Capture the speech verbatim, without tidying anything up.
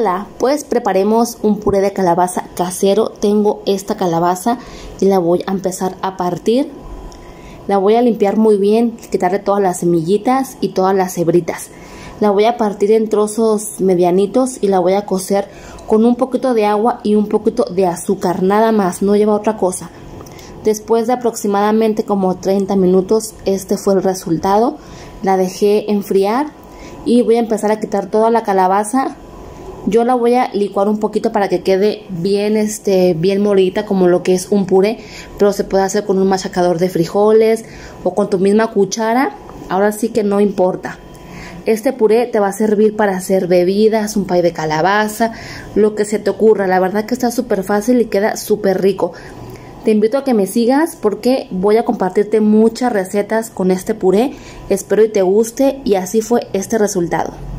Hola, pues preparemos un puré de calabaza casero. Tengo esta calabaza y la voy a empezar a partir. La voy a limpiar muy bien, quitarle todas las semillitas y todas las hebritas. La voy a partir en trozos medianitos y la voy a cocer con un poquito de agua y un poquito de azúcar, nada más, no lleva otra cosa. Después de aproximadamente como treinta minutos, este fue el resultado. La dejé enfriar y voy a empezar a quitar toda la calabaza. Yo la voy a licuar un poquito para que quede bien, este, bien molida, como lo que es un puré, pero se puede hacer con un machacador de frijoles o con tu misma cuchara. Ahora sí que no importa. Este puré te va a servir para hacer bebidas, un pay de calabaza, lo que se te ocurra. La verdad que está súper fácil y queda súper rico. Te invito a que me sigas porque voy a compartirte muchas recetas con este puré. Espero y te guste, y así fue este resultado.